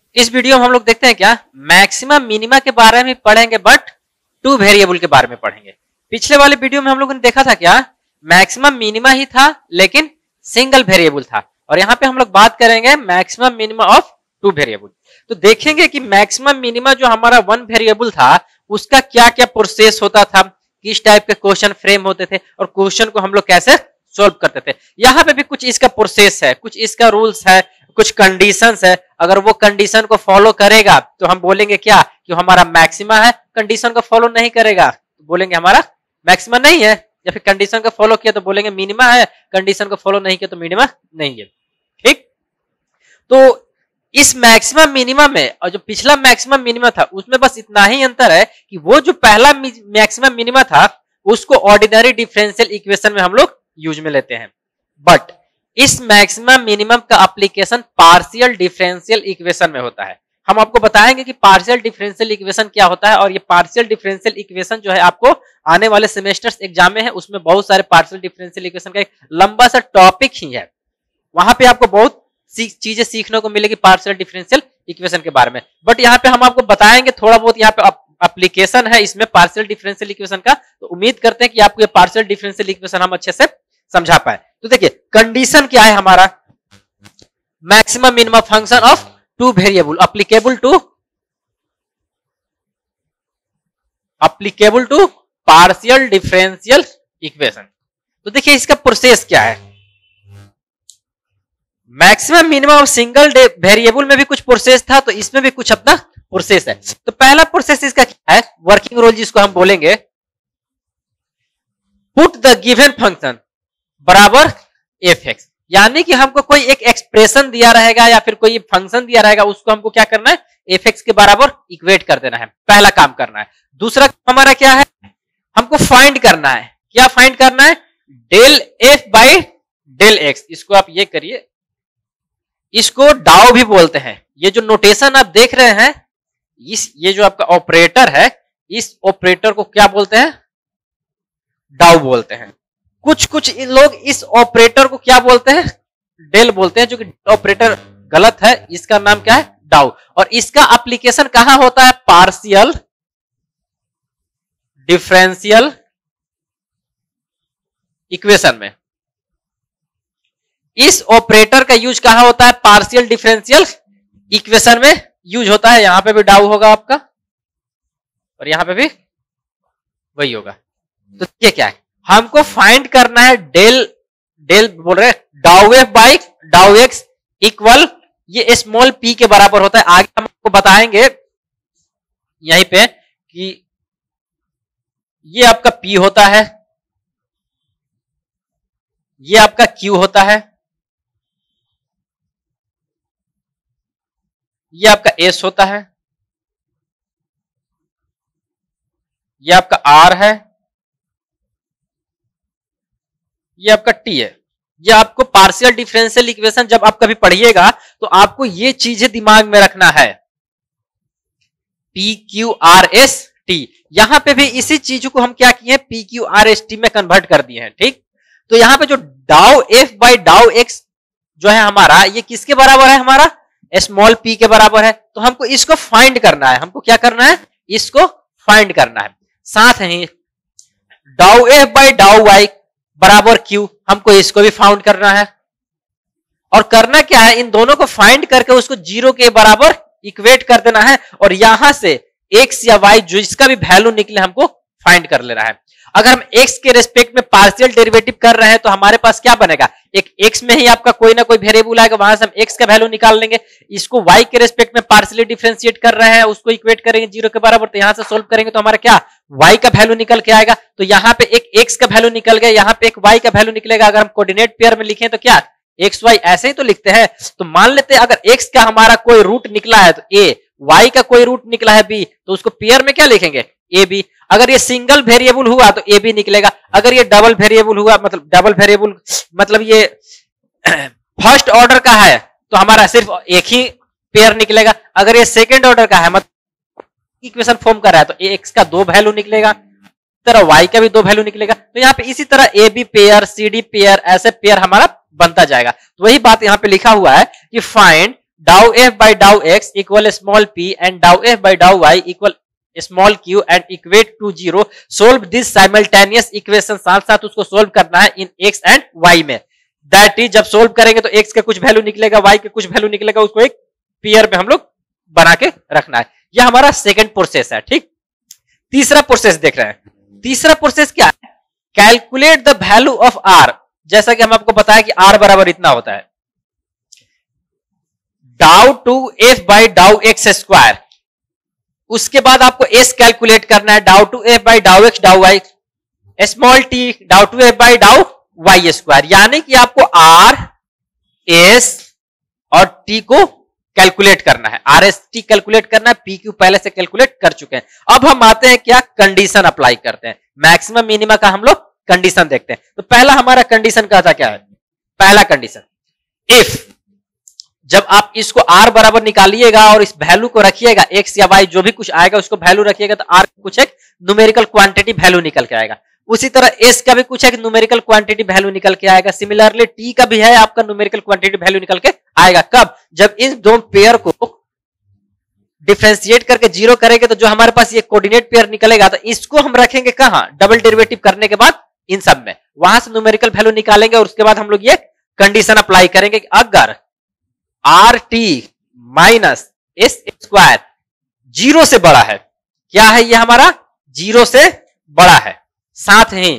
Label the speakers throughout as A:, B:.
A: इस वीडियो में हम लोग देखते हैं क्या, मैक्सिमम मिनिमा के बारे में पढ़ेंगे बट टू वेरिएबल के बारे में पढ़ेंगे। पिछले वाले वीडियो में हम लोगों ने देखा था क्या, मैक्सिमम मिनिमा ही था लेकिन सिंगल वेरिएबल था, और यहाँ पे हम लोग बात करेंगे maximum minima of two variable. तो देखेंगे कि मैक्सिमम मिनिमा जो हमारा वन वेरिएबल था उसका क्या क्या प्रोसेस होता था, किस टाइप के क्वेश्चन फ्रेम होते थे और क्वेश्चन को हम लोग कैसे सॉल्व करते थे। यहाँ पे भी कुछ इसका प्रोसेस है, कुछ इसका रूल्स है, कुछ कंडीशंस है। अगर वो कंडीशन को फॉलो करेगा तो हम बोलेंगे क्या कि हमारा मैक्सिमा है, कंडीशन को फॉलो नहीं करेगा तो बोलेंगे हमारा मैक्सिमा नहीं है, या फिर कंडीशन को फॉलो किया तो बोलेंगे मिनिमा है, कंडीशन को फॉलो नहीं किया तो मिनिमा नहीं है। ठीक, तो इस मैक्सिमम मिनिमा में और जो पिछला मैक्सिमम मिनिमा था उसमें बस इतना ही अंतर है कि वो जो पहला मैक्सिमम मिनिमा था उसको ऑर्डिनरी डिफरेंशियल इक्वेशन में हम लोग यूज में लेते हैं, बट इस मैक्सिमम मिनिमम का एप्लीकेशन पार्शियल डिफरेंशियल इक्वेशन में होता है। हम आपको बताएंगे कि पार्शियल डिफरेंशियल इक्वेशन क्या होता है, और ये पार्शियल डिफरेंशियल इक्वेशन जो है आपको आने वाले सेमेस्टर्स एग्जाम में है, उसमें बहुत सारे पार्शियल डिफरेंशियल इक्वेशन का एक लंबा सा टॉपिक ही है। वहां पे आपको बहुत चीजें सीखने को मिलेगी पार्शियल डिफरेंशियल इक्वेशन के बारे में, बट यहाँ पे हम आपको बताएंगे थोड़ा बहुत यहाँ पे एप्लीकेशन है इसमें पार्शियल डिफरेंशियल इक्वेशन का। तो उम्मीद करते हैं कि आपको ये पार्शियल डिफरेंशियल इक्वेशन हम अच्छे से समझा पाए। तो देखिए कंडीशन क्या है हमारा, maximum minimum function of two variable applicable to partial differential equation. तो देखिए इसका प्रोसेस क्या है। मैक्सिमम मिनिमम सिंगल वेरिएबल में भी कुछ प्रोसेस था, तो इसमें भी कुछ अपना प्रोसेस है। तो पहला प्रोसेस इसका क्या है, वर्किंग रूल जिसको हम बोलेंगे, पुट द गिवन फंक्शन बराबर एफ एक्स, यानी कि हमको कोई एक एक्सप्रेशन दिया रहेगा या फिर कोई फंक्शन दिया रहेगा, उसको हमको क्या करना है, एफ एक्स के बराबर इक्वेट कर देना है, पहला काम करना है। दूसरा हमारा क्या है, हमको फाइंड करना है, क्या फाइंड करना है, del F by del x. इसको आप ये करिए, इसको डाउ भी बोलते हैं। ये जो नोटेशन आप देख रहे हैं, ये जो आपका ऑपरेटर है, इस ऑपरेटर को क्या बोलते हैं, डाउ बोलते हैं। कुछ लोग इस ऑपरेटर को क्या बोलते हैं, डेल बोलते हैं, जो कि ऑपरेटर गलत है, इसका नाम क्या है, डाउ। और इसका एप्लीकेशन कहां होता है, पार्शियल डिफरेंशियल इक्वेशन में। इस ऑपरेटर का यूज कहां होता है, पार्शियल डिफरेंशियल इक्वेशन में यूज होता है। यहां पे भी डाउ होगा आपका और यहां पे भी वही होगा। तो ये क्या है, हमको फाइंड करना है डेल बोल रहे हैं dow F by dow X equal, ये स्मॉल पी के बराबर होता है। आगे हम आपको बताएंगे यहीं पे कि ये आपका पी होता है, ये आपका क्यू होता है, ये आपका एस होता है, ये आपका आर है, ये आपका टी है। ये आपको पार्शियल डिफरेंशियल इक्वेशन जब आप कभी पढ़िएगा तो आपको ये चीजें दिमाग में रखना है, P Q R S T. यहां पे भी इसी चीज को हम क्या किए, P Q R S T में कन्वर्ट कर दिए हैं। ठीक, तो यहां पे जो डाउ एफ बाई डाउ एक्स जो है हमारा, ये किसके बराबर है, हमारा स्मॉल पी के बराबर है। तो हमको इसको फाइंड करना है, हमको क्या करना है, इसको फाइंड करना है। साथ ही dow F by dow Y बराबर क्यू, हमको इसको भी फाउंड करना है। और करना क्या है, इन दोनों को फाइंड करके उसको जीरो के बराबर इक्वेट कर देना है, और यहां से एक्स या वाई जो इसका भी वैल्यू निकले हमको फाइंड कर लेना है। अगर हम एक्स के रेस्पेक्ट में पार्शियल डेरिवेटिव कर रहे हैं तो हमारे पास क्या बनेगा, एक एक्स में ही आपका कोई ना कोई वेरिएबल आएगा, वहां से हम एक्स का वैल्यू निकाल लेंगे। इसको वाई के रेस्पेक्ट में पार्शियली डिफरेंशिएट कर रहे हैं, उसको इक्वेट करेंगे जीरो के बराबर, तो यहां से सोल्व करेंगे तो हमारा क्या, वाई का वैल्यू निकल के आएगा। तो यहाँ पे एक एक्स का वैल्यू निकल गया, यहाँ पे एक वाई का वैल्यू निकलेगा। अगर हम कोऑर्डिनेट पेयर में लिखें तो क्या, एक्स वाई ऐसे ही तो लिखते हैं। तो मान लेते हैं अगर एक्स का हमारा कोई रूट निकला है तो ए, वाई का कोई रूट निकला है बी, तो उसको पेयर में क्या लिखेंगे, ए बी। अगर ये सिंगल वेरिएबल हुआ तो ए बी निकलेगा, अगर ये डबल वेरिएबल हुआ मतलब ये फर्स्ट ऑर्डर का है तो हमारा सिर्फ एक ही पेयर निकलेगा। अगर ये सेकेंड ऑर्डर का है, मतलब इक्वेशन फॉर्म कर रहा है, तो एक्स का दो वैल्यू निकलेगा, तरह वाई का भी दो वैल्यू निकलेगा। तो यहाँ पे इसी तरह A B pair, C D pair, ऐसे पेयर हमारा बनता जाएगा। तो वही बात यहाँ पे लिखा हुआ है कि find dow F by dow X equal small P and dow F by dow Y equal small Q and equate to zero, solve this simultaneous equation, साथ साथ उसको सोल्व करना है इन एक्स एंड वाई में। That is जब solve करेंगे तो x का कुछ वैल्यू निकलेगा, वाई का कुछ वैल्यू निकलेगा, उसको एक पेयर में हम लोग बना के रखना है। यह हमारा सेकंड प्रोसेस है। ठीक, तीसरा प्रोसेस देख रहे हैं। तीसरा प्रोसेस क्या है? Calculate the value of R. जैसा कि हम आपको बताया कि आर बराबर इतना होता है dow two f by dow x square. उसके बाद आपको एस कैलकुलेट करना है, dow two f by dow x dow y small t dow two f by dow y square. यानी कि आपको आर एस और टी को कैलकुलेट करना है, आर एस टी कैलकुलेट करना है, पी क्यू पहले से कैलकुलेट कर चुके हैं। अब हम आते हैं क्या, कंडीशन अप्लाई करते हैं, मैक्सिमम मिनिमा का हम लोग कंडीशन देखते हैं। तो पहला हमारा कंडीशन का था क्या है, पहला कंडीशन इफ, जब आप इसको आर बराबर निकालिएगा और इस वैल्यू को रखिएगा, एक्स या वाई जो भी कुछ आएगा उसको वैल्यू रखिएगा, तो आर कुछ एक न्यूमेरिकल क्वांटिटी वैल्यू निकल के आएगा। उसी तरह एस का भी कुछ एक न्यूमेरिकल क्वांटिटी वैल्यू निकल के आएगा। सिमिलरली टी का भी है आपका न्यूमेरिकल क्वांटिटी वैल्यू निकल के आएगा। कब? जब इन दो पेयर को डिफरेंशिएट करके जीरो करेंगे तो जो हमारे पास ये कोऑर्डिनेट पेयर निकलेगा, तो इसको हम रखेंगे कहां, डबल डेरिवेटिव करने के बाद इन सब में, वहां से न्यूमेरिकल वैल्यू निकालेंगे और उसके बाद हम लोग ये कंडीशन अप्लाई करेंगे कि अगर r t minus s square zero से बड़ा है, क्या है ये हमारा, जीरो से बड़ा है, साथ ही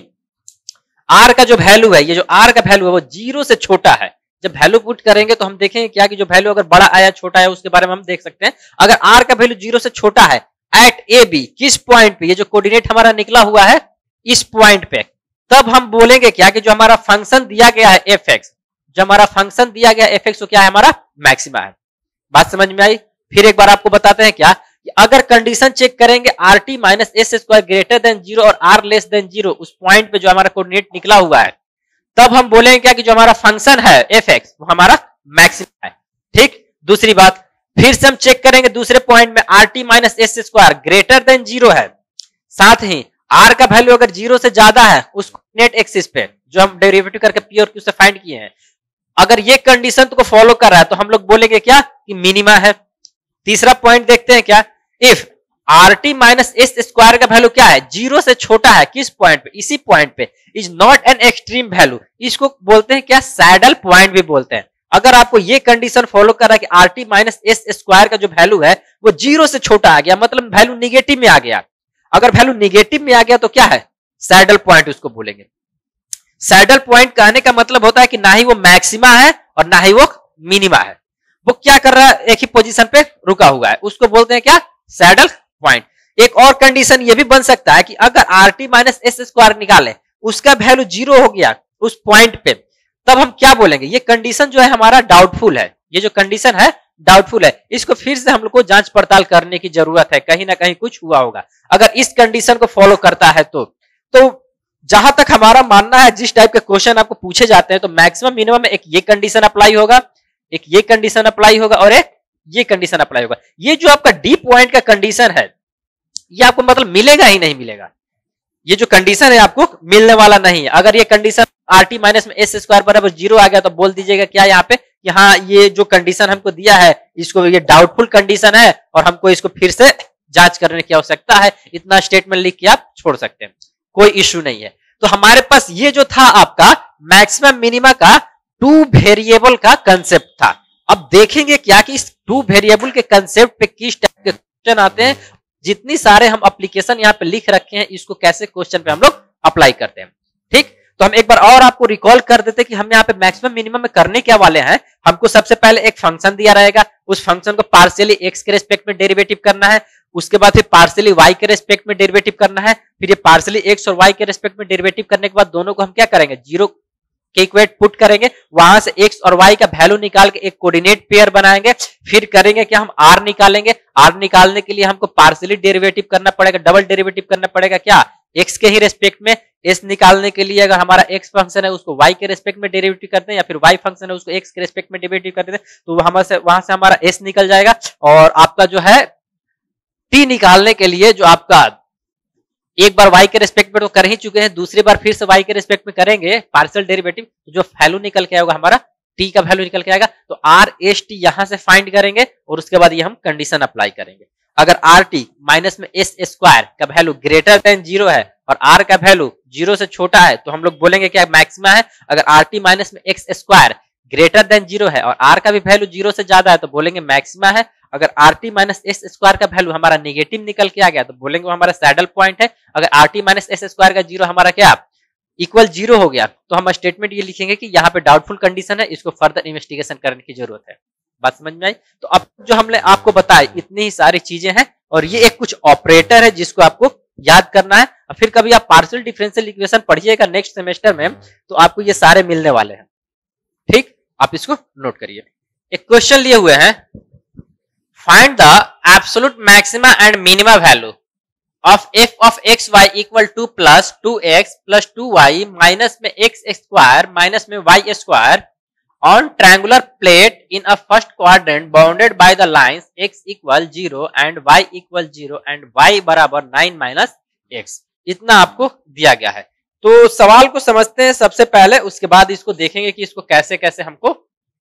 A: आर का जो वैल्यू है, ये जो आर का वैल्यू है वो जीरो से छोटा है। जब वैल्यू पुट करेंगे तो हम देखेंगे क्या कि जो वैल्यू अगर बड़ा आया छोटा है उसके बारे में हम देख सकते हैं। अगर आर का वैल्यू जीरो से छोटा है एट ए बी, किस पॉइंट पे, ये जो कोऑर्डिनेट हमारा निकला हुआ है इस पॉइंट पे, तब हम बोलेंगे क्या कि जो हमारा फंक्शन दिया गया है एफ एक्स, जो हमारा फंक्शन दिया गया एफ एक्स वो क्या है, हमारा मैक्सिमा है। बात समझ में आई? फिर एक बार आपको बताते हैं क्या कि अगर कंडीशन चेक करेंगे r t minus s square greater than zero और आर लेस देन जीरो, उस पॉइंट पे जो हमारा कोऑर्डिनेट निकला हुआ है, तब हम बोलेंगे क्या कि जो हमारा फंक्शन है एफ एक्स वो हमारा मैक्सिमा है। ठीक, दूसरी बात फिर से हम चेक करेंगे दूसरे पॉइंट में r t minus s square greater than zero है, साथ ही आर का वैल्यू अगर जीरो से ज्यादा है उस कोऑर्डिनेट एक्सिस पे जो हम डेरिवेटिव करके पी और क्यू से फाइंड किए हैं, अगर ये कंडीशन को फॉलो कर रहा है तो हम लोग बोलेंगे क्या कि मिनिमा है। तीसरा पॉइंट देखते हैं क्या, if r t minus s square का वैल्यू क्या है, जीरो से छोटा है, किस पॉइंट पे, इसी पॉइंट पे, is not an extreme value, इसको बोलते हैं क्या, सैडल पॉइंट भी बोलते हैं। अगर आपको ये कंडीशन फॉलो कर रहा है कि r t minus s square का जो वैल्यू है वो जीरो से छोटा आ गया, मतलब वैल्यू निगेटिव में आ गया, अगर वैल्यू निगेटिव में आ गया तो क्या है, सैडल पॉइंट उसको बोलेंगे। सैडल पॉइंट कहने का मतलब होता है कि ना ही वो मैक्सिमा है और ना ही वो मिनिमा है, वो क्या कर रहा है, एक ही पोजीशन पे रुका हुआ है, उसको बोलते हैं क्या, सैडल पॉइंट। एक और कंडीशन ये भी बन सकता है कि अगर r t minus s square निकाले, उसका वैल्यू जीरो हो गया उस पॉइंट पे, तब हम क्या बोलेंगे, ये कंडीशन जो है हमारा डाउटफुल है, ये जो कंडीशन है डाउटफुल है, इसको फिर से हम लोग को जांच पड़ताल करने की जरूरत है, कहीं ना कहीं कुछ हुआ होगा। अगर इस कंडीशन को फॉलो करता है तो जहां तक हमारा मानना है, जिस टाइप के क्वेश्चन आपको पूछे जाते हैं तो मैक्सिमम मिनिमम में एक ये कंडीशन अप्लाई होगा, एक ये कंडीशन अप्लाई होगा और एक ये कंडीशन अप्लाई होगा। ये जो आपका डी पॉइंट का कंडीशन है ये आपको मतलब मिलेगा ही नहीं मिलेगा, ये जो कंडीशन है आपको मिलने वाला नहीं है। अगर ये कंडीशन आर टी माइनस में एस स्क्वायर बराबर जीरो आ गया तो बोल दीजिएगा क्या यहाँ पे, यहाँ ये जो कंडीशन हमको दिया है इसको ये डाउटफुल कंडीशन है और हमको इसको फिर से जांच करने की आवश्यकता है, इतना स्टेटमेंट लिख के आप छोड़ सकते हैं, कोई इश्यू नहीं है। तो हमारे पास ये जो था आपका मैक्सिमम मिनिमा का टू वेरिएबल का कंसेप्ट था। अब देखेंगे क्या कि इस टू वेरिएबल के कंसेप्ट पे किस टाइप के क्वेश्चन आते हैं, जितनी सारे हम एप्लीकेशन यहाँ पे लिख रखे हैं इसको कैसे क्वेश्चन पे हम लोग अप्लाई करते हैं। ठीक, तो हम एक बार और आपको रिकॉल कर देते कि हम यहाँ पे मैक्सिमम मिनिमम में करने क्या वाले हैं। हमको सबसे पहले एक फंक्शन दिया रहेगा, उस फंक्शन को पार्शियली एक्स के रेस्पेक्ट में डेरिवेटिव करना है, उसके बाद फिर पार्शियली वाई के रेस्पेक्ट में डेरिवेटिव करना है, फिर ये पार्शियली एक्स और वाई के रेस्पेक्ट में डेरिवेटिव करने के बाद दोनों को हम क्या करेंगे, जीरो के इक्वेट पुट करेंगे, वहां से एक्स और वाई का वैल्यू निकाल के एक कोऑर्डिनेट पेयर बनाएंगे, फिर करेंगे कि हम आर निकालेंगे। आर निकालने के लिए हमको पार्शियली डेरिवेटिव करना पड़ेगा, डबल डेरिवेटिव करना पड़ेगा क्या, एक्स के ही रेस्पेक्ट में। एस निकालने के लिए अगर हमारा एक्स फंक्शन है उसको वाई के रेस्पेक्ट में डेरिवेटिव करते हैं, या फिर वाई फंक्शन है उसको एक्स के रेस्पेक्ट में डेरिवेटिव करते हैं, तो वहां से हमारा एस निकल जाएगा। और आपका जो है टी निकालने के लिए जो आपका एक बार y के रेस्पेक्ट में तो कर ही चुके हैं, दूसरी बार फिर से y के रेस्पेक्ट में करेंगे पार्शियल डेरिवेटिव, तो जो वैल्यू निकल के आएगा हमारा टी का वैल्यू निकल के आएगा। तो आर एस टी यहां से फाइंड करेंगे और उसके बाद ये हम कंडीशन अप्लाई करेंगे। अगर आर टी माइनस में एस स्क्वायर का वैल्यू ग्रेटर देन 0 है और आर का वैल्यू 0 से छोटा है तो हम लोग बोलेंगे क्या मैक्सिमा है। अगर आर टी माइनस में एक्स स्क्वायर ग्रेटर देन 0 है और आर का भी वैल्यू 0 से ज्यादा है तो बोलेंगे मैक्सिमा है। अगर r t minus s square का वैल्यू हमारा नेगेटिव निकल के आ गया तो बोलेंगे वो हमारा सैडल पॉइंट है। अगर r t minus s square का 0 हमारा क्या इक्वल 0 हो गया तो हम स्टेटमेंट ये लिखेंगे कि यहाँ पे डाउटफुल कंडीशन है, इसको फर्दर इन्वेस्टिगेशन करने की जरूरत है। बात समझ में आई? तो अब जो हमने आपको बताया इतनी ही सारी चीजें हैं और ये एक कुछ ऑपरेटर है जिसको आपको याद करना है। और फिर कभी आप पार्शियल डिफरेंशियल इक्वेशन पढ़िएगा नेक्स्ट सेमेस्टर में तो आपको ये सारे मिलने वाले हैं। ठीक, आप इसको नोट करिए। एक क्वेश्चन लिए हुए हैं, find the absolute maxima and minima value of f of xy equal to plus 2x plus 2y minus में x square minus में y square on triangular plate in a first quadrant bounded by the lines x equal 0 and y equal 0 and y बराबर 9 minus x। इतना आपको दिया गया है। तो सवाल को समझते हैं सबसे पहले, उसके बाद इसको देखेंगे कि इसको कैसे कैसे हमको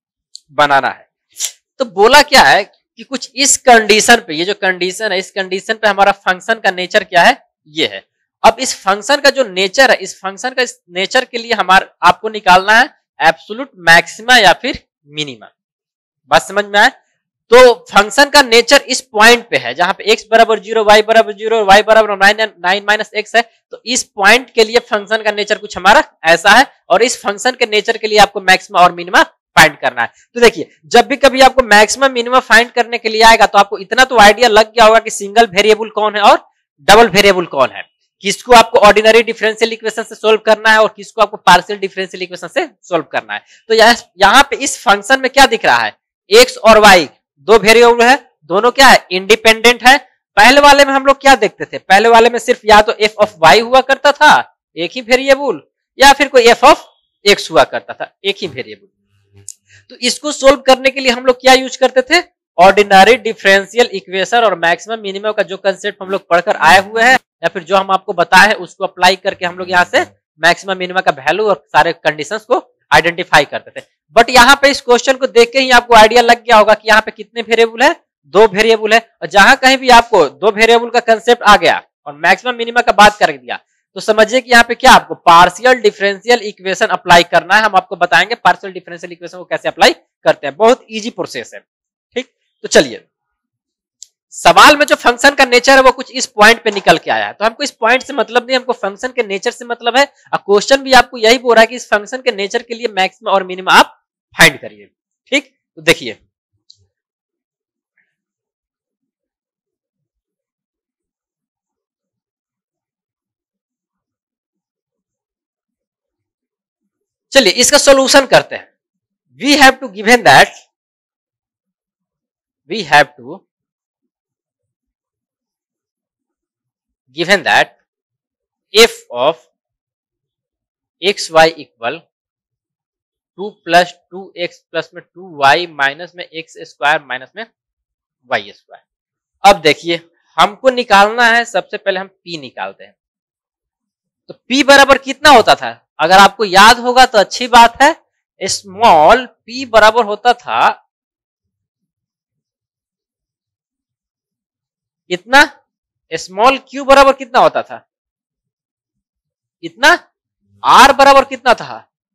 A: बनाना है। तो बोला क्या है कि कुछ इस कंडीशन पे, ये जो कंडीशन है इस कंडीशन पे हमारा फंक्शन का नेचर क्या है ये है। अब इस फंक्शन का जो नेचर है, इस फंक्शन का इस नेचर के लिए हमारा आपको निकालना है एब्सोल्यूट मैक्सिमा या फिर मिनिमा। बात समझ में आए? तो फंक्शन का नेचर इस पॉइंट पे है जहां पे x बराबर 0 y बराबर 0 y बराबर 9 माइनस x है। तो इस पॉइंट के लिए फंक्शन का नेचर कुछ हमारा ऐसा है और इस फंक्शन के नेचर के लिए आपको मैक्सिमा और मिनिमा फाइंड करना है। तो देखिए जब भी कभी आपको मैक्सिमम मिनिमम फाइंड करने के लिए आएगा तो आपको इतना तो आइडिया लग गया होगा कि सिंगल वेरिएबल कौन है और डबल वेरिएबल कौन है, किसको आपको ऑर्डिनरी डिफरेंशियल इक्वेशन से सोल्व करना है और किसको आपको पार्शियल डिफरेंशियल इक्वेशन से सोल्व करना है। तो यहाँ पे इस फंक्शन में क्या दिख रहा है, एक्स और वाई दो वेरिएबल है, दोनों क्या है इंडिपेंडेंट है। पहले वाले में हम लोग क्या देखते थे, पहले वाले में सिर्फ या तो एफ ऑफ वाई हुआ करता था एक ही वेरिएबल या फिर कोई एफ ऑफ एक्स हुआ करता था एक ही वेरिएबल। तो इसको सोल्व करने के लिए हम लोग क्या यूज करते थे, ऑर्डिनरी डिफरेंशियल इक्वेशन और मैक्सिमम मिनिमम का जो कंसेप्ट हम लोग पढ़कर आए हुए हैं या फिर जो हम आपको बताए हैं उसको अप्लाई करके हम लोग यहाँ से मैक्सिमम मिनिमम का वैल्यू और सारे कंडीशंस को आइडेंटिफाई करते थे। बट यहाँ पे इस क्वेश्चन को देख के ही आपको आइडिया लग गया होगा कि यहाँ पे कितने वेरिएबल है, दो वेरिएबल है। और जहां कहीं भी आपको दो वेरिएबल का कंसेप्ट आ गया और मैक्सिमम मिनिमम का बात कर दिया तो समझिए कि यहाँ पे क्या आपको पार्शियल डिफरेंशियल इक्वेशन अप्लाई करना है। हम आपको बताएंगे पार्शियल डिफरेंशियल इक्वेशन को कैसे अप्लाई करते हैं, बहुत इजी प्रोसेस है। ठीक, तो चलिए सवाल में जो फंक्शन का नेचर है वो कुछ इस पॉइंट पे निकल के आया है। तो हमको इस पॉइंट से मतलब नहीं, हमको फंक्शन के नेचर से मतलब है। और क्वेश्चन भी आपको यही बोल रहा है कि इस फंक्शन के नेचर के लिए मैक्सिमम और मिनिमम आप फाइंड करिए। ठीक, तो देखिए चलिए इसका सॉल्यूशन करते हैं। We have to given that f of xy equal 2 plus 2x plus में 2y माइनस में x स्क्वायर माइनस में y स्क्वायर। अब देखिए हमको निकालना है, सबसे पहले हम p निकालते हैं। तो p बराबर कितना होता था, अगर आपको याद होगा तो अच्छी बात है, स्मॉल p बराबर होता था इतना, स्मॉल q बराबर कितना होता था इतना, r बराबर कितना था,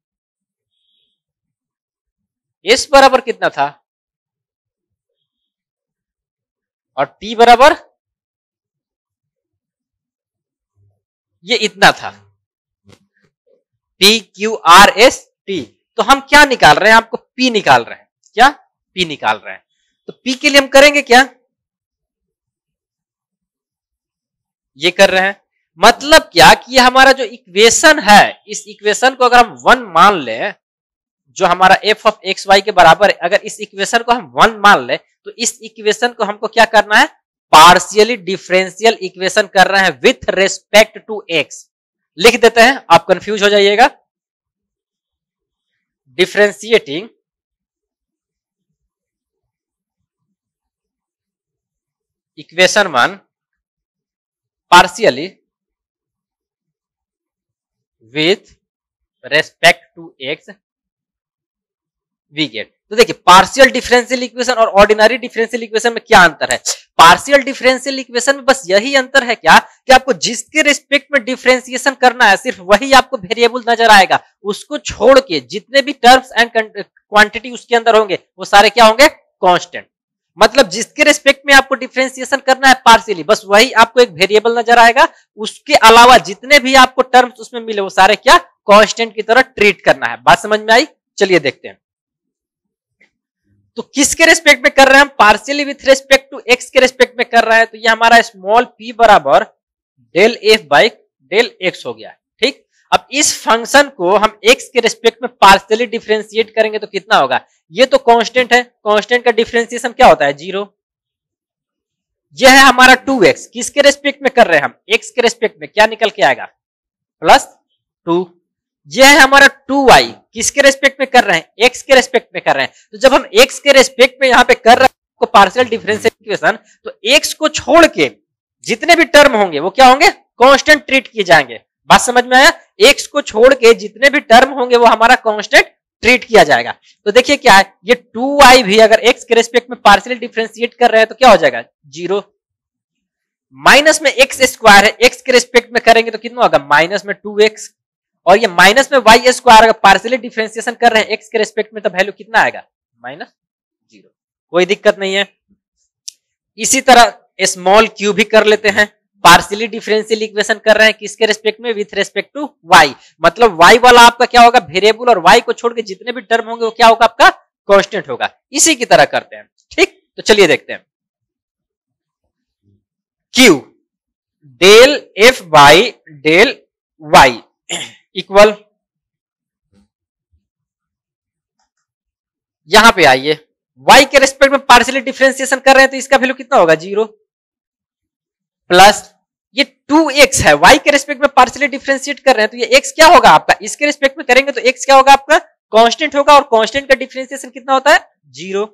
A: s बराबर कितना था और t बराबर ये इतना था, p q r s t। तो हम क्या निकाल रहे हैं, आपको p निकाल रहे हैं, क्या p निकाल रहे हैं। तो p के लिए हम करेंगे क्या, ये कर रहे हैं। मतलब क्या कि ये हमारा जो इक्वेशन है इस इक्वेशन को अगर हम 1 मान लें, जो हमारा f ऑफ एक्स वाई के बराबर है, अगर इस इक्वेशन को हम 1 मान लें तो इस इक्वेशन को हमको क्या करना है, पार्शियली डिफरेंशियल इक्वेशन कर रहे हैं विथ रेस्पेक्ट टू x। लिख देते हैं, आप कंफ्यूज हो जाइएगा। Differentiating equation 1 partially with respect to x we get. तो देखिए पार्शियल डिफरेंशियल इक्वेशन और ऑर्डिनरी डिफरेंशियल इक्वेशन में क्या अंतर है? पार्शियल डिफरेंशियल इक्वेशन में बस यही अंतर है क्या कि आपको जिसके रिस्पेक्ट में डिफरेंशिएशन करना है सिर्फ वही आपको वेरिएबल नजर आएगा, उसको छोड़ के जितने भी टर्म्स एंड क्वांटिटी उसके अंदर होंगे वो सारे क्या होंगे? कांस्टेंट। मतलब जिसके रिस्पेक्ट में आपको डिफरेंशिएशन करना है पार्शियली, बस वही आपको एक वेरिएबल नजर आएगा, उसके अलावा जितने भी आपको टर्म्स उसमें मिले वो सारे क्या? कांस्टेंट की तरह ट्रीट करना है। बात समझ में आई? चलिए देखते हैं। तो किसके रेस्पेक्ट में कर रहे हैं हम? Partially with respect to x के रेस्पेक्ट में कर रहा है, तो ये हमारा स्मॉल p बराबर del F by del x हो गया। ठीक, अब इस फंक्शन को हम x के रेस्पेक्ट में पार्शियली डिफरेंशिएट करेंगे तो कितना होगा? ये तो कांस्टेंट है, कांस्टेंट का डिफरेंशिएशन क्या होता है? 0। यह है हमारा 2x, किसके रेस्पेक्ट में कर रहे हैं हम? x के रेस्पेक्ट में, क्या निकल के आएगा? +2। यह है हमारा 2y, किसके रेस्पेक्ट में कर रहे हैं? x के रेस्पेक्ट में कर रहे हैं। तो जब हम x के रेस्पेक्ट में यहां पे कर रहे हैं पार्शियल डिफरेंशियल इक्वेशन, तो x को छोड़ के जितने भी टर्म होंगे वो क्या होंगे? कांस्टेंट ट्रीट किए जाएंगे। बात समझ में आया? x को छोड़ के जितने भी टर्म होंगे वो हमारा कांस्टेंट ट्रीट किया जाएगा। तो देखिए क्या है, ये 2y भी अगर x के रेस्पेक्ट में पार्शियल डिफरेंशिएट कर रहे हैं तो क्या हो जाएगा? 0। माइनस में x स्क्वायर है, x के रेस्पेक्ट में करेंगे तो कितना होगा? माइनस में 2x, और ये माइनस में y स्क्वायर अगर पार्शियली डिफरेंशिएशन कर रहे हैं x के रेस्पेक्ट में तो वैल्यू कितना आएगा? -0। कोई दिक्कत नहीं है। इसी तरह स्मॉल q भी कर लेते हैं, पार्शियली डिफरेंशियल इक्वेशन कर रहे हैं किसके रेस्पेक्ट में? With respect to y। मतलब y वाला आपका क्या होगा? वेरिएबल, और y को छोड़ के जितने भी टर्म होंगे वो क्या होगा? आपका कांस्टेंट होगा। इसी की तरह करते हैं। ठीक, तो चलिए देखते हैं। q del f by del y equal, यहां पे आइए y के रेस्पेक्ट में पार्शियली डिफरेंशिएशन कर रहे हैं तो इसका वैल्यू कितना होगा? 0 प्लस ये 2x है, y के रेस्पेक्ट में पार्शियली डिफरेंशिएट कर रहे हैं तो ये x क्या होगा आपका? इसके रेस्पेक्ट में करेंगे तो x क्या होगा आपका? कांस्टेंट होगा, और कांस्टेंट का डिफरेंशिएशन कितना होता है? 0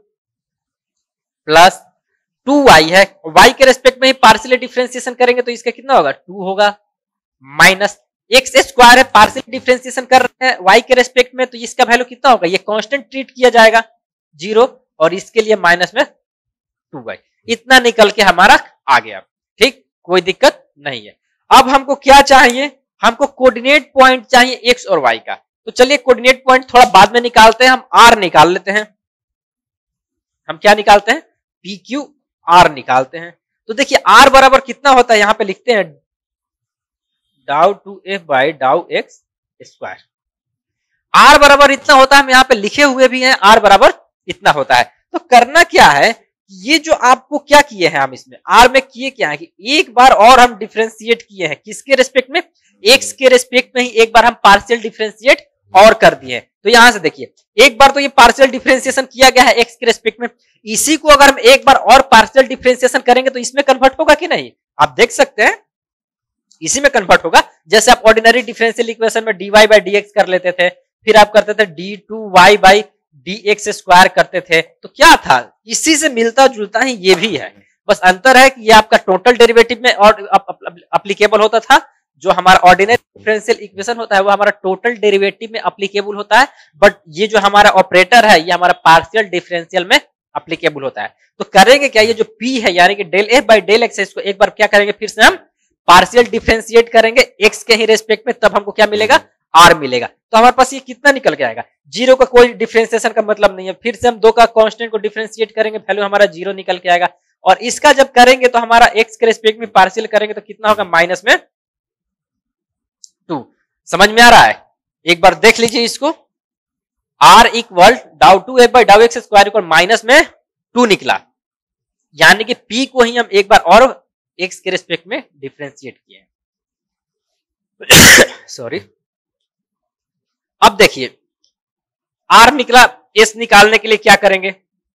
A: प्लस 2y है, y के रेस्पेक्ट में ही पार्शियली डिफरेंशिएशन करेंगे तो इसका कितना होगा? 2 होगा, माइनस एक्स स्क्वायर है, पार्शियल डिफरेंशिएशन कर रहे हैं y के रेस्पेक्ट में तो इसका वैल्यू कितना होगा? ये कांस्टेंट ट्रीट किया जाएगा 0, और इसके लिए माइनस में 2y। इतना निकल के हमारा आ गया। ठीक, कोई दिक्कत नहीं है। अब हमको क्या चाहिए? हमको कोऑर्डिनेट पॉइंट चाहिए x और y का। तो चलिए कोऑर्डिनेट पॉइंट थोड़ा बाद में निकालते हैं, हम r निकाल लेते हैं। हम क्या निकालते हैं? PQ R निकालते हैं। तो देखिए r बराबर कितना होता है, यहां पे लिखते हैं डाउ 2f by dow x square. r बराबर इतना होता है, हम यहाँ पे लिखे हुए भी हैं, r बराबर इतना होता है। तो करना क्या है, ये जो आपको क्या किए हैं हम इसमें r में किए क्या है कि एक बार और हम डिफरेंशिएट किए हैं किसके रेस्पेक्ट में? x के रेस्पेक्ट में ही एक बार हम पार्शियल डिफरेंशिएट और कर दिए हैं। तो यहां से देखिए एक बार तो ये पार्शियल डिफरेंशिएशन किया गया है x के रेस्पेक्ट में, इसी को अगर हम एक बार और पार्शियल डिफरेंशिएशन करेंगे तो इसमें कन्वर्ट होगा कि नहीं? आप देख सकते हैं इसी में कन्वर्ट होगा। जैसे आप ऑर्डिनरी डिफरेंशियल इक्वेशन में dy बाई dx कर लेते थे, फिर आप करते थे d2y बाई dx स्क्वायर करते थे, तो क्या था? इसी से मिलता जुलता ही ये भी है, बस अंतर है कि ये आपका टोटल डेरिवेटिव में और अप्लीकेबल होता था। जो हमारा ऑर्डिनरी डिफरेंशियल इक्वेशन होता है वो हमारा टोटल डेरिवेटिव में अप्लीकेबल होता है, बट ये जो हमारा ऑपरेटर है ये हमारा पार्शियल डिफरेंशियल में अप्लीकेबल होता है। तो करेंगे क्या, ये जो p है यानी कि del F by del x, इसको एक बार क्या करेंगे, फिर से हम पार्शियल डिफरेंशिएट करेंगे x के ही रेस्पेक्ट में, तब हमको क्या मिलेगा? r मिलेगा। तो हमारे पास ये कितना निकल के आएगा? 0 का कोई डिफरेंशिएशन का मतलब नहीं है। फिर से हम 2 का कांस्टेंट को डिफरेंशिएट करेंगे, वैल्यू हमारा 0 निकल के आएगा। और इसका जब करेंगे तो हमारा x के रेस्पेक्ट में पार्शियल करेंगे तो कितना होगा? माइनस में 2। समझ में आ रहा है? एक बार देख लीजिए इसको। r इक्वल डाउ 2f by dow x square equal minus में 2 निकला, यानी कि p को ही हम एक बार और x के रेस्पेक्ट में डिफरेंशिएट किए। सॉरी। अब देखिए r निकला, s निकालने के लिए क्या करेंगे?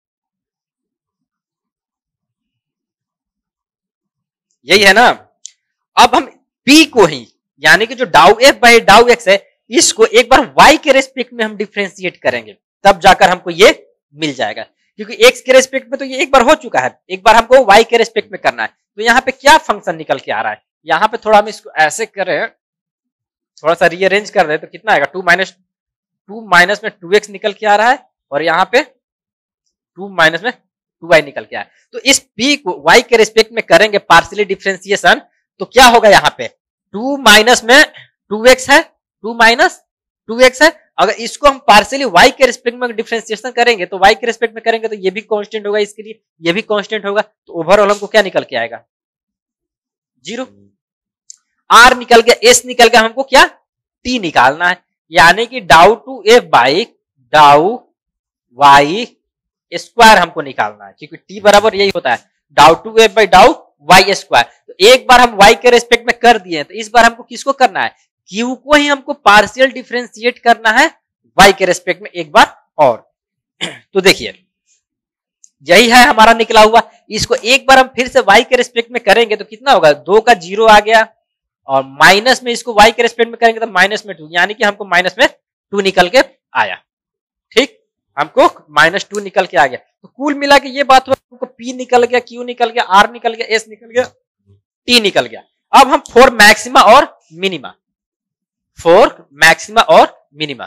A: यही है ना। अब हम p को ही यानी कि जो डाउ f बाई डाउ एक्स है इसको एक बार y के रेस्पेक्ट में हम डिफरेंशिएट करेंगे, तब जाकर हमको ये मिल जाएगा। क्योंकि x के रेस्पेक्ट में तो ये एक बार हो चुका है, एक बार हमको y के रेस्पेक्ट में करना है। तो यहाँ पे क्या फंक्शन निकल के आ रहा है? यहाँ पे थोड़ा हम इसको ऐसे करें, थोड़ा सा रीअरेंज कर रहे हैं तो कितना आएगा? 2 माइनस में 2x निकल के आ रहा है, और यहाँ पे 2 माइनस में 2y निकल के आया। तो इस p को y के रिस्पेक्ट में करेंगे पार्शियली डिफरेंशिएशन, तो क्या होगा यहाँ पे 2 माइनस में 2x है, 2 माइनस 2x है। अगर इसको हम पार्शियली y के रिस्पेक्ट में डिफरेंशिएशन करेंगे तो y के रिस्पेक्ट में करेंगे तो ये भी कांस्टेंट होगा, इसके लिए ये भी कांस्टेंट होगा, तो ओवरऑल हमको क्या निकल के आएगा 0। r निकल गया, s निकल गया, हमको क्या t निकालना है, यानी कि dow two f by dow y square हमको निकालना है, क्योंकि t बराबर यही होता है dow two f by dow y square. तो एक बार हम y के रेस्पेक्ट में कर दिए, तो इस बार हमको किसको करना है q को ही हमको पार्शियल डिफरेंशिएट करना है y के रेस्पेक्ट में एक बार और। तो देखिए यही है हमारा निकला हुआ, इसको एक बार हम फिर से y के रेस्पेक्ट में करेंगे तो कितना होगा 2 का 0 आ गया, और माइनस में इसको y के रेस्पेक्ट में करेंगे तो माइनस में 2, यानी कि हमको माइनस में 2 निकल के आया। ठीक, हमको -2 निकल के आ गया। तो कुल मिला के ये बात हुआ, हमको p निकल गया, q निकल गया, r निकल गया, s निकल गया, t निकल गया। अब हम फॉर मैक्सिमा और मिनिमा, फॉर मैक्सिमा और मिनिमा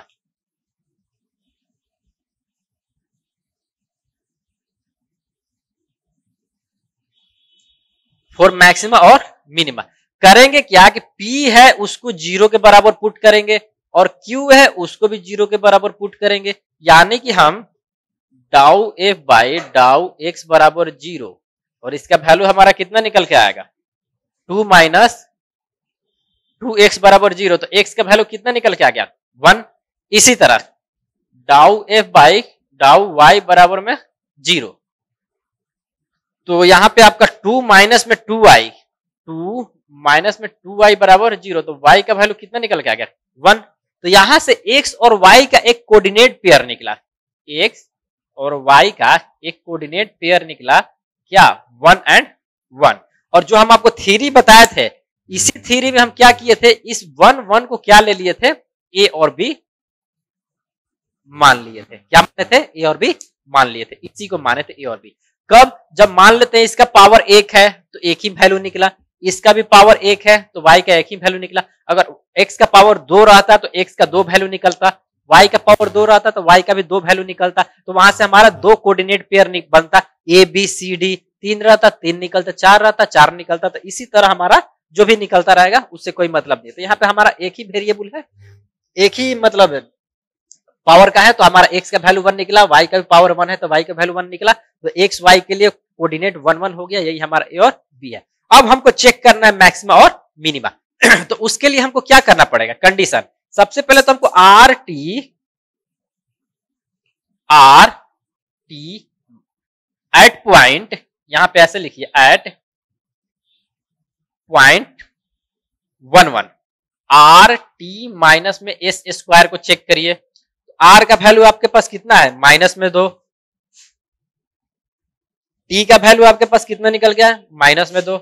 A: फॉर मैक्सिमा और मिनिमा करेंगे क्या कि p है उसको 0 के बराबर पुट करेंगे और q है उसको भी 0 के बराबर पुट करेंगे, यानी कि हम डाउ f बाई डाउ x बराबर 0, और इसका वैल्यू हमारा कितना निकल के आएगा 2 माइनस 2x बराबर 0, तो x का वैल्यू कितना निकल के आ गया 1। इसी तरह डाउ f बाई डाउ y बराबर में 0, तो यहां पे आपका 2 माइनस में 2y, 2 माइनस में 2y बराबर 0, तो y का वैल्यू कितना निकल के आ गया 1। तो यहां से x और y का एक कोऑर्डिनेट पेयर निकला, x और y का एक कोऑर्डिनेट पेयर निकला क्या 1 and 1। और जो हम आपको थ्योरी बताए थे, इसी थ्योरी में हम क्या किए थे, इस 1 1 को क्या ले लिए थे a और b मान लिए थे। क्या माने थे a और b मान लिए थे, इसी को माने थे a और b। कब, जब मान लेते हैं इसका पावर 1 है तो एक ही वैल्यू निकला, इसका भी पावर 1 है तो y का एक ही वैल्यू निकला। अगर x का पावर 2 रहता तो x का 2 वैल्यू निकलता, y का पावर 2 रहता तो y का भी 2 वैल्यू निकलता। तो वहां से हमारा 2 कोऑर्डिनेट पेयर बनता, a b c d, 3 रहता 3 निकलता, 4 रहता 4 निकलता। तो इसी तरह हमारा जो भी निकलता रहेगा उससे कोई मतलब नहीं। तो यहाँ पे हमारा एक ही वेरिएबल है, एक ही मतलब पावर का है, तो हमारा x का वैल्यू 1 निकला, y का भी पावर 1 है तो y का वैल्यू 1 निकला। तो x y के लिए कोऑर्डिनेट 1 1 हो गया, यही हमारा a और b है। अब हमको चेक करना है मैक्सिमा और मिनिमा। तो उसके लिए हमको क्या करना पड़ेगा, कंडीशन। सबसे पहले तो हमको आर टी एट पॉइंट, यहां पे ऐसे लिखिए at point 1 1, r t minus में एस स्क्वायर को चेक करिए। आर का वैल्यू आपके पास कितना है -2, टी का वैल्यू आपके पास कितना निकल गया -2,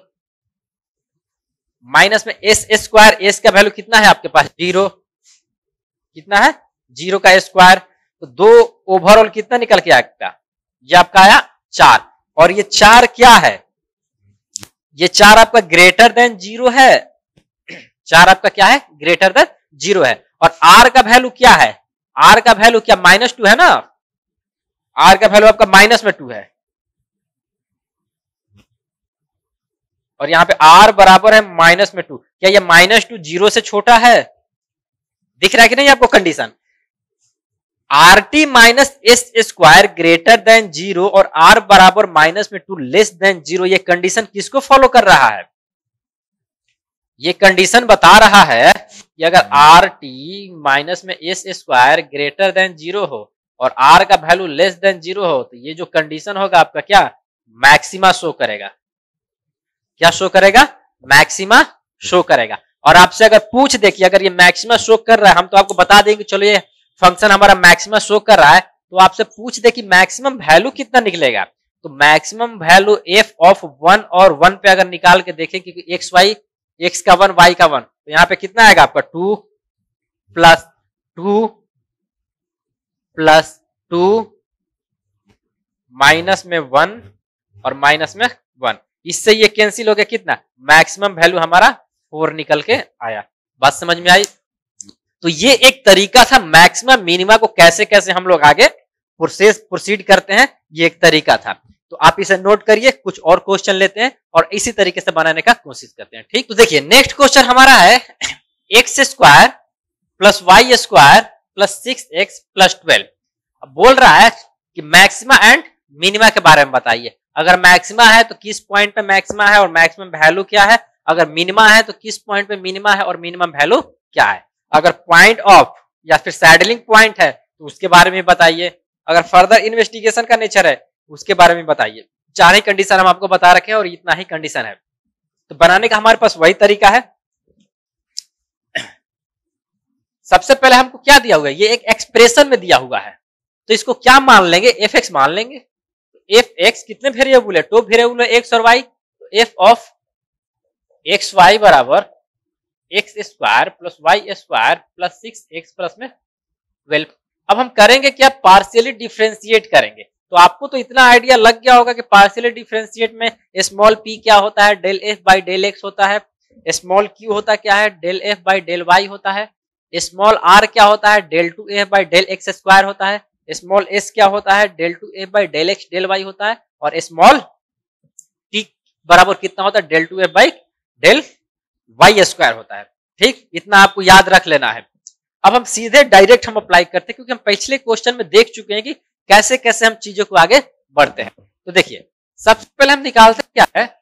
A: माइनस में एस स्क्वायर, एस का वैल्यू कितना है आपके पास 0, कितना है 0 का स्क्वायर, तो 2 ओवरऑल कितना निकल के आएगा, ये आपका आया 4। और ये 4 क्या है, ये 4 आपका ग्रेटर देन 0 है, 4 आपका क्या है ग्रेटर देन 0 है। और आर का वैल्यू क्या है, आर का वैल्यू क्या -2 है ना, आर का वैल्यू आपका -2 है। और यहां पे r बराबर है -2, क्या ये -2 0 से छोटा है, दिख रहा है कि नहीं आपको condition. R t minus s square greater than 0 और r बराबर -2 लेस देन 0, ये कंडीशन किसको फॉलो कर रहा है, ये कंडीशन बता रहा है कि अगर आर टी माइनस में एस स्क्वायर ग्रेटर देन 0 हो और r का वैल्यू लेस देन 0 हो, तो ये जो कंडीशन होगा आपका क्या मैक्सिमा शो करेगा, क्या शो करेगा मैक्सिमा शो करेगा। और आपसे अगर पूछ दे कि अगर ये मैक्सिमा शो कर रहा है, हम तो आपको बता देंगे चलो ये फंक्शन हमारा मैक्सिमा शो कर रहा है, तो आपसे पूछ दे कि मैक्सिमम वैल्यू कितना निकलेगा, तो मैक्सिमम वैल्यू f ऑफ 1 और 1 पे अगर निकाल के देखें कि x y, x का 1 y का 1, तो यहाँ पे कितना आएगा आपका 2 प्लस 2 प्लस 2 माइनस में 1 और माइनस में 1, इससे ये कैंसिल हो गया, कितना मैक्सिमम वैल्यू हमारा 4 निकल के आया। बात समझ में आई। तो ये एक तरीका था मैक्सिमम मिनिमा को कैसे कैसे हम लोग आगे प्रोसीड करते हैं, ये एक तरीका था। तो आप इसे नोट करिए, कुछ और क्वेश्चन लेते हैं और इसी तरीके से बनाने का कोशिश करते हैं। ठीक, तो देखिए नेक्स्ट क्वेश्चन हमारा है x square plus y square plus 6x plus 12। अब बोल रहा है कि मैक्सिमा एंड मिनिमा के बारे में बताइए। अगर मैक्सिमा है तो किस पॉइंट पे मैक्सिमा है और मैक्सिमम वैल्यू क्या है, अगर मिनिमा है तो किस पॉइंट पे मिनिमा है और मिनिमम वैल्यू क्या है, अगर पॉइंट ऑफ या फिर सैडलिंग पॉइंट है तो उसके बारे में बताइए, अगर फर्दर इन्वेस्टिगेशन का नेचर है उसके बारे में बताइए। चार ही कंडीशन हम आपको बता रखे हैं और इतना ही कंडीशन है। तो बनाने का हमारे पास वही तरीका है। सबसे पहले हमको क्या दिया हुआ है, ये एक एक्सप्रेशन में दिया हुआ है, तो इसको क्या मान लेंगे, एफ एक्स मान लेंगे। एफ एक्स कितने वेरिएबल है, टू वेरिएबल है एक्स और वाई, तो एफ ऑफ एक्स वाई बराबर x square plus y square plus 6x plus में 12। अब हम करेंगे क्या, पार्शियली डिफरेंशिएट करेंगे। तो आपको तो इतना आइडिया लग गया होगा कि पार्शियली डिफरेंशिएट में स्मॉल p क्या होता है, del f by del x होता है, स्मॉल q होता क्या है, del f by del y होता है, स्मॉल r क्या होता है, del 2f by del x square होता है, स्मॉल s क्या होता है, del 2f by del x del y होता है, और स्मॉल t बराबर कितना होता है, del 2f by del y square होता है। ठीक, इतना आपको याद रख लेना है। अब हम सीधे डायरेक्ट हम अप्लाई करते हैं, क्योंकि हम पिछले क्वेश्चन में देख चुके हैं कि कैसे कैसे हम चीजों को आगे बढ़ते हैं। तो देखिए सबसे पहले हम निकालते हैं क्या है,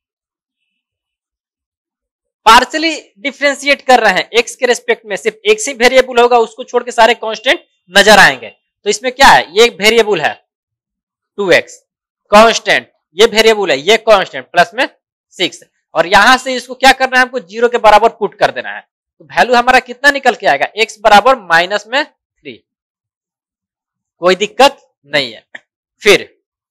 A: पार्शियली डिफरेंशिएट कर रहे हैं एक्स के रेस्पेक्ट में, सिर्फ एक ही वेरिएबल होगा, उसको छोड़ के सारे कांस्टेंट नजर आएंगे। तो इसमें क्या है, ये वेरिएबल है 2x कांस्टेंट, ये वेरिएबल है, ये कांस्टेंट प्लस में 6, और यहां से इसको क्या करना है, हमको 0 के बराबर पुट कर देना है। तो वैल्यू हमारा कितना निकल के आएगा, x बराबर माइनस में 3, कोई दिक्कत नहीं है। फिर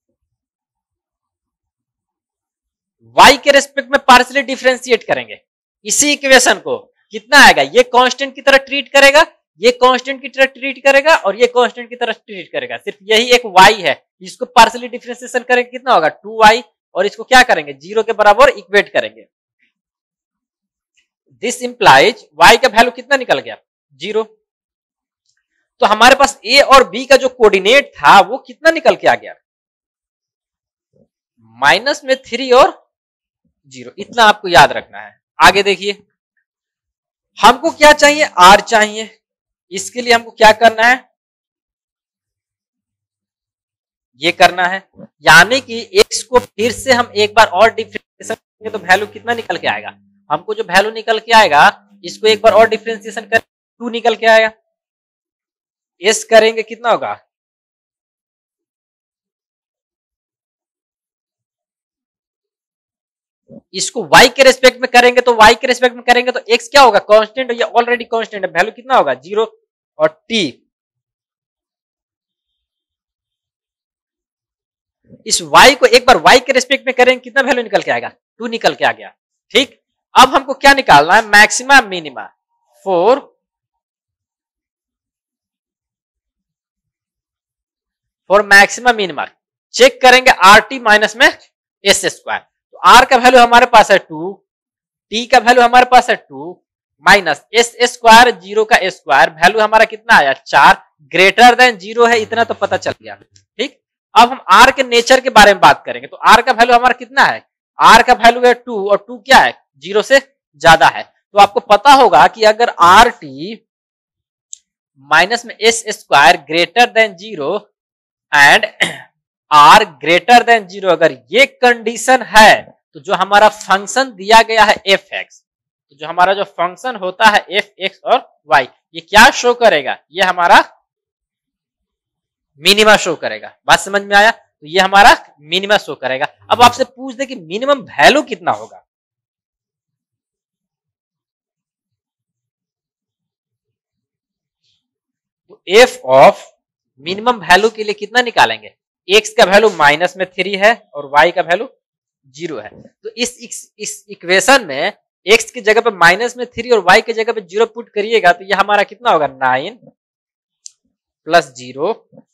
A: y के रेस्पेक्ट में पार्शियली डिफरेंशिएट करेंगे, इसी इक्वेशन को कितना आएगा, ये कांस्टेंट की तरह ट्रीट करेगा, ये कांस्टेंट की तरह ट्रीट करेगा और ये कांस्टेंट की तरह ट्रीट करेगा, सिर्फ यही एक y है, इसको पार्शियली डिफरेंशिएशन करेंगे कितना होगा 2y, और इसको क्या करेंगे 0 के बराबर इक्वेट करेंगे। दिस इंप्लाइज y का वैल्यू कितना निकल गया 0। तो हमारे पास a और b का जो कोऑर्डिनेट था वो कितना निकल के आ गया, माइनस में 3 और 0, इतना आपको याद रखना है। आगे देखिए हमको क्या चाहिए, r चाहिए, इसके लिए हमको क्या करना है, ये करना है, यानी कि x को फिर से हम एक बार और डिफरेंशिएशन करेंगे तो वैल्यू कितना निकल के आएगा, हमको जो वैल्यू निकल के आएगा इसको एक बार और डिफरेंशिएशन करें 2 निकल के आएगा, s करेंगे कितना होगा, इसको y के रेस्पेक्ट में करेंगे तो y के रेस्पेक्ट में करेंगे तो x क्या होगा कांस्टेंट, ये ऑलरेडी कांस्टेंट है, वैल्यू कितना होगा 0, और t इस y को एक बार y के रेस्पेक्ट में करेंगे कितना वैल्यू निकल के आएगा 2 निकल के आ गया। ठीक, अब हमको क्या निकालना है, maxima minima for maxima minima, check करेंगे RT माइनस में S स्क्वायर। तो R का वैल्यू हमारे पास है 2, T का वैल्यू हमारे पास है 2 माइनस S स्क्वायर 0 का स्क्वायर, वैल्यू हमारा कितना आया 4, ग्रेटर देन 0 है, इतना तो पता चल गया। ठीक, अब हम R के नेचर के बारे में बात करेंगे। तो R का वैल्यू हमारा कितना है, R का वैल्यू है 2 और 2 क्या है 0 से ज्यादा है। तो आपको पता होगा कि अगर RT माइनस में S square greater than 0 and R greater than 0, अगर ये कंडीशन है तो जो हमारा फंक्शन दिया गया है f(x), तो जो हमारा जो फंक्शन होता है f(x) और y, ये क्या शो करेगा, ये हमारा मिनिमा शो करेगा। बात समझ में आया, तो ये हमारा मिनिमा शो करेगा। अब आपसे पूछ दे कि मिनिमम वैल्यू कितना होगा, तो f ऑफ मिनिमम वैल्यू के लिए कितना निकालेंगे, x का वैल्यू माइनस में 3 है और y का वैल्यू 0 है। तो इस इक्वेशन में x की जगह पे माइनस में 3 और y की जगह पे 0 पुट करिएगा तो ये हमारा कितना होगा 9 प्लस 0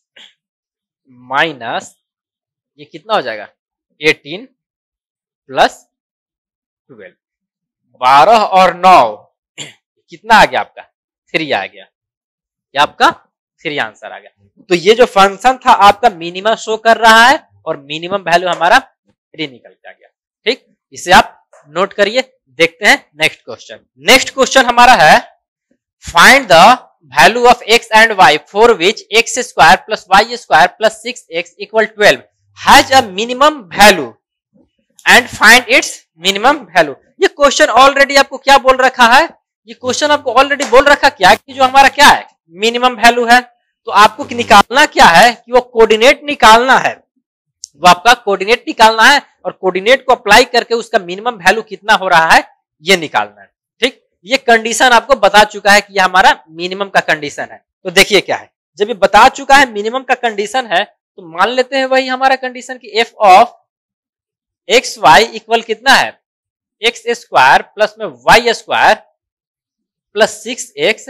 A: माइनस ये कितना हो जाएगा 18 प्लस 12, 12 और 9 कितना आ गया आपका 3 आ गया, क्या आपका 3 आंसर आ गया। तो ये जो फंक्शन था आपका मिनिमम शो कर रहा है और मिनिमम वैल्यू हमारा 3 निकल के आ गया। ठीक, इसे आप नोट करिए। देखते हैं नेक्स्ट क्वेश्चन। नेक्स्ट क्वेश्चन हमारा है find the value of x and y for which x square plus y square plus 6x equal 12 has a minimum value and find its minimum value. ये question already आपको क्या बोल रखा है, ये question आपको ऑलरेडी बोल रखा क्या कि जो हमारा क्या है मिनिमम वैल्यू है। तो आपको निकालना क्या है कि वो कोऑर्डिनेट निकालना है, वो आपका कोऑर्डिनेट निकालना है और कोऑर्डिनेट को अप्लाई करके उसका मिनिमम वैल्यू कितना हो रहा है ये निकालना है। ठीक, ये कंडीशन आपको बता चुका है कि ये हमारा मिनिमम का कंडीशन है। तो देखिए क्या है, जब ये बता चुका है मिनिमम का कंडीशन है तो मान लेते हैं वही हमारा कंडीशन कि f of x y equal कितना है एक्स स्क्वायर प्लस में y square plus 6x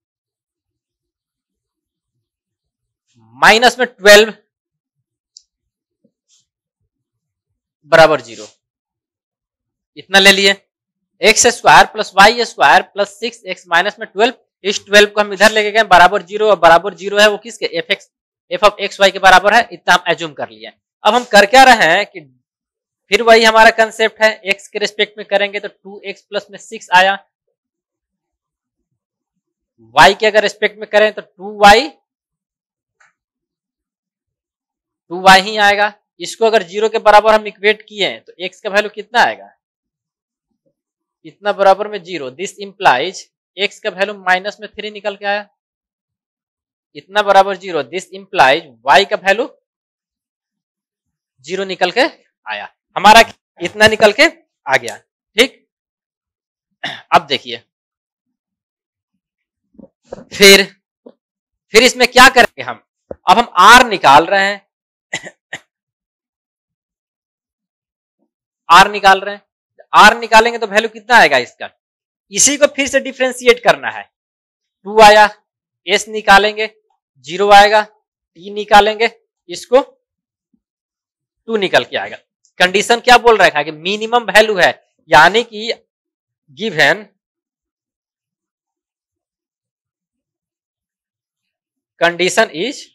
A: minus में 12 बराबर 0। इतना ले लिए। X square plus y square plus 6x minus में 12, इस 12 को हम इधर लेके गए बराबर 0 और बराबर 0 है वो किसके एफ ऑफ एक्स वाई के बराबर है, इतना हम एज्यूम कर लिए। अब हम कर क्या रहे हैं कि फिर वही हमारा कंसेप्ट है, x के रिस्पेक्ट में करेंगे तो 2x प्लस में 6 आया, y के अगर रिस्पेक्ट में करें तो 2y ही आएगा। इसको अगर 0 के बराबर हम इक्वेट किए तो x का वैल्यू कितना आएगा, इतना बराबर में 0। दिस इंप्लाइज x का वैल्यू माइनस में 3 निकल के आया, इतना बराबर 0। दिस इंप्लाइज y का वैल्यू 0 निकल के आया, हमारा इतना निकल के आ गया। ठीक, अब देखिए फिर इसमें क्या करेंगे हम, अब हम r निकाल रहे हैं r निकाल रहे हैं, r निकालेंगे तो वैल्यू कितना आएगा इसका, इसी को फिर से डिफरेंशिएट करना है। 2 आया, s निकालेंगे 0 आएगा, t निकालेंगे इसको 2 निकल के आएगा। कंडीशन क्या बोल रखा है कि मिनिमम वैल्यू है, यानी कि given condition is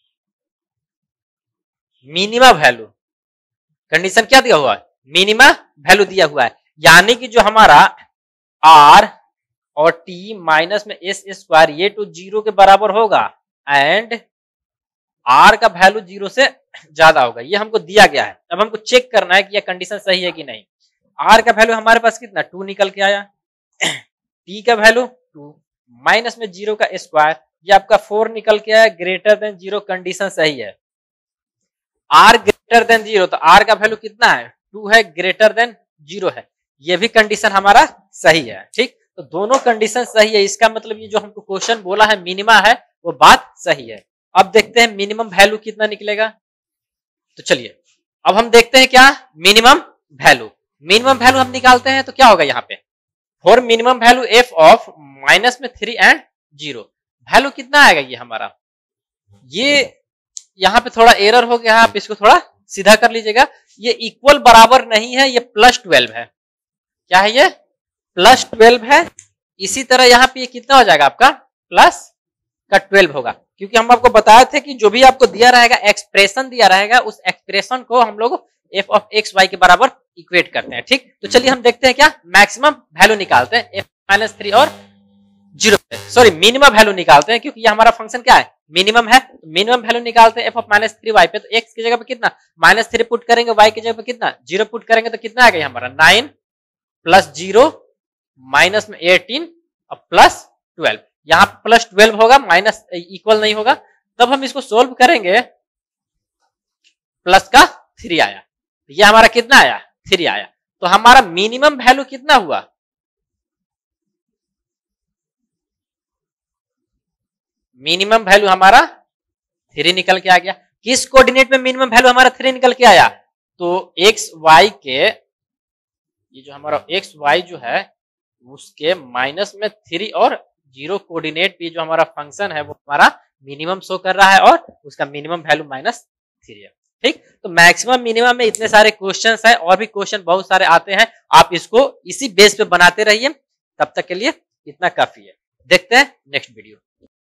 A: minimum value. Condition क्या दिया हुआ है, मिनिमम वैल्यू दिया हुआ है, यानी कि जो हमारा r और t माइनस में s स्क्वायर ये तो 0 के बराबर होगा एंड r का वैल्यू 0 से ज्यादा होगा, ये हमको दिया गया है। अब हमको चेक करना है कि यह कंडीशन सही है कि नहीं। r का वैल्यू हमारे पास कितना 2 निकल के आया, t का वैल्यू 2 माइनस में 0 का स्क्वायर, ये आपका 4 निकल के आया, ग्रेटर देन 0 कंडीशन सही है। r ग्रेटर देन 0 तो r का वैल्यू कितना है 2 है, ग्रेटर देन 0 है, ये भी कंडीशन हमारा सही है। ठीक, तो दोनों कंडीशन सही है, इसका मतलब ये जो हमको क्वेश्चन बोला है मिनिमा है वो बात सही है। अब देखते हैं मिनिमम वैल्यू कितना निकलेगा। तो चलिए अब हम देखते हैं क्या मिनिमम वैल्यू। मिनिमम वैल्यू हम निकालते हैं तो क्या होगा यहाँ पे for minimum value f of minus में 3 एंड 0 वैल्यू कितना आएगा ये हमारा, ये यहाँ पे थोड़ा एरर हो गया, आप इसको थोड़ा सीधा कर लीजिएगा। ये इक्वल बराबर नहीं है, ये प्लस 12 है। क्या है ये प्लस 12 है। इसी तरह यहाँ पे ये कितना हो जाएगा आपका प्लस का 12 होगा, क्योंकि हम आपको बताए थे कि जो भी आपको दिया रहेगा एक्सप्रेशन दिया रहेगा उस एक्सप्रेशन को हम लोग एफ ऑफ एक्स वाई के बराबर इक्वेट करते हैं। ठीक, तो चलिए हम देखते हैं क्या मैक्सिमम वैल्यू निकालते हैं एफ माइनस 3 और 0 सॉरी मिनिमम वैल्यू निकालते हैं, क्योंकि ये हमारा फंक्शन क्या है मिनिमम है। तो मिनिमम वैल्यू निकालते हैं एफ ऑफ माइनस 3 वाई पे, तो एक्स की जगह पे कितना -3 पुट करेंगे, वाई की जगह पे कितना 0 पुट करेंगे, तो कितना आ गया हमारा 9 प्लस 0 माइनस में 18 और प्लस 12। यहाँ प्लस 12 होगा, माइनस इक्वल नहीं होगा, तब हम इसको सोल्व करेंगे प्लस का 3 आया, ये हमारा कितना आया 3 आया। तो हमारा मिनिमम वैल्यू कितना हुआ, मिनिमम वैल्यू हमारा 3 निकल के आ गया। किस कोऑर्डिनेट में मिनिमम वैल्यू हमारा 3 निकल के आया, तो एक्स वाई के ये जो हमारा एक्स वाई जो है उसके माइनस में 3 और 0 कोऑर्डिनेट पे जो हमारा फंक्शन है वो हमारा मिनिमम शो कर रहा है और उसका मिनिमम वैल्यू -3 है। ठीक, तो मैक्सिमम मिनिमम में इतने सारे क्वेश्चंस है और भी क्वेश्चन बहुत सारे आते हैं, आप इसको इसी बेस पे बनाते रहिए। तब तक के लिए इतना काफी है, देखते हैं नेक्स्ट वीडियो।